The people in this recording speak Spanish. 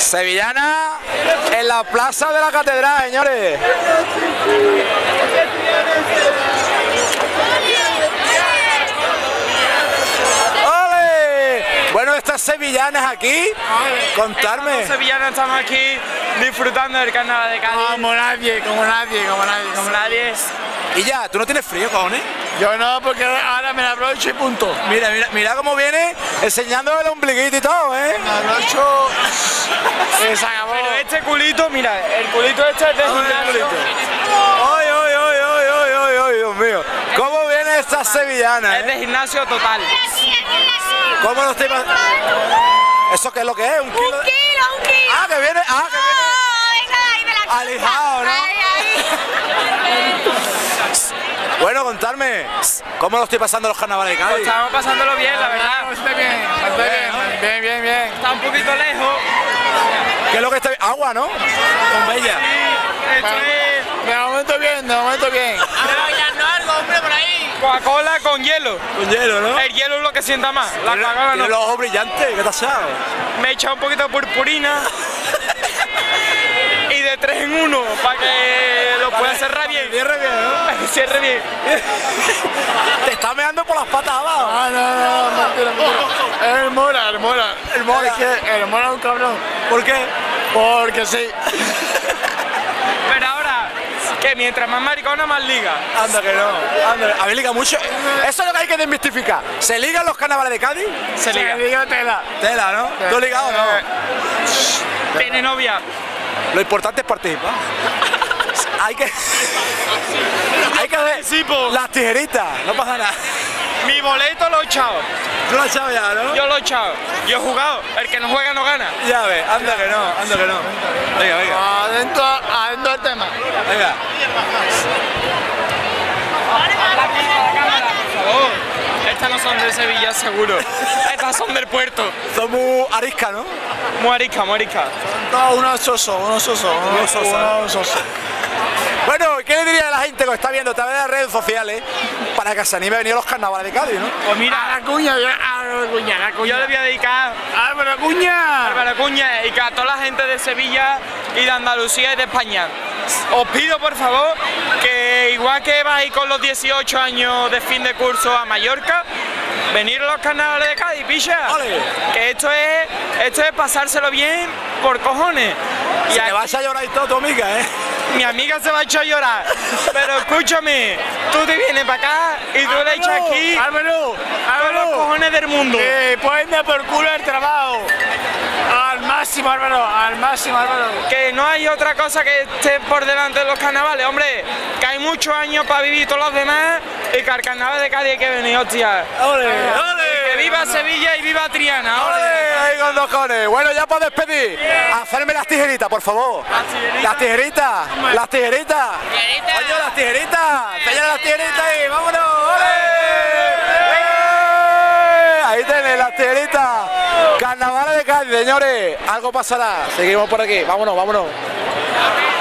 Sevillana en la plaza de la catedral, señores. ¡Ole! Bueno, estas sevillanas aquí, contarme. Los sevillanos estamos aquí disfrutando del carnaval de Cádiz. Como nadie. Y ya, ¿tú no tienes frío, cojones? Yo no, porque ahora me la abrocho y punto. Mira cómo viene enseñando el ombliguito y todo, ¿eh? Me abrocho. Se acabó. Pero este culito, mira, el culito este es de gimnasio. ¡Ay, Dios mío! ¿Cómo viene esta sevillana, Es de gimnasio total. ¿Cómo lo estoy pasando? ¿Eso qué es lo que es? ¿Un kilo? Un kilo. Ah, que viene. Venga, ahí de la casa. Alijado, ¿no? Ahí. Bueno, contarme, ¿cómo lo estoy pasando los carnavales de Cádiz? Pues estamos pasándolo bien, la verdad. Está bien. Bien. Está un poquito lejos. ¿Qué es lo que está bien? Agua, ¿no? Con Bella. Esto es De momento bien. algo, hombre, por ahí. Coca-Cola con hielo. Con hielo, ¿no? El hielo es lo que sienta más. La Coca-Cola Tiene no. los ojos brillantes, ¿qué te has echado? Me he echado un poquito de purpurina. Y de 3 en 1 para que lo pueda cerrar bien. Cierre bien, ¿no? Cierre bien. Te está meando por las patas abajo. No, mentira. Es el Mora. El Mora es que el Mora es un cabrón. ¿Por qué? Porque sí. Pero ahora, que mientras más maricona, más liga. Anda que no. Anda, a ver, liga mucho. Eso es lo que hay que desmistificar. ¿Se ligan los carnavales de Cádiz? Se liga. Digo tela. Tela, ¿no? ¿Tú ligado o no? Tiene novia. Lo importante es participar. Hay que ver Participo. las tijeritas, no pasa nada. Mi boleto lo he echado. Tú lo has echado ya, ¿no? Yo lo he echado. Yo he jugado. El que no juega no gana. Ya ves, anda que no. Venga. Adentro del tema. Venga. Por favor. Estas no son de Sevilla, seguro. Estas son del puerto. Somos arisca, ¿no? Muarisca. No, unos sosos. Bueno, ¿qué le diría a la gente que está viendo a través de las redes sociales para que se anime a venir a los carnavales de Cádiz, ¿no? Pues mira, La cuña. yo le voy a dedicar ¡Álvaro Cuña! Álvaro Cuña y a toda la gente de Sevilla y de Andalucía y de España. Os pido por favor que igual que vais con los 18 años de fin de curso a Mallorca, venir a los carnavales de Cádiz, picha. ¡Ole! Que esto es pasárselo bien por cojones. Y Te vas a llorar y todo tu amiga, ¿eh? mi amiga se va a echar a llorar. Pero escúchame, tú te vienes para acá y tú le echas aquí ¡Álvaro! todos los cojones del mundo. Ponme por culo el trabajo. Al máximo, Álvaro. Que no hay otra cosa que esté por delante de los carnavales, hombre. Que hay muchos años para vivir todos los demás y que al carnaval de Cádiz hay que venir, hostia. ¡Ole! Que viva Sevilla y viva Triana. ¡Ole! Ahí con dos cones. Bueno, ya para despedir, hacerme las tijeritas, por favor. Las tijeritas. Coño, las tijeritas. Enseñale las tijeritas ahí, vámonos. ¡Ole! Ahí tenés las tijeritas. Carnavales de Cádiz, señores. Algo pasará. Seguimos por aquí. Vámonos.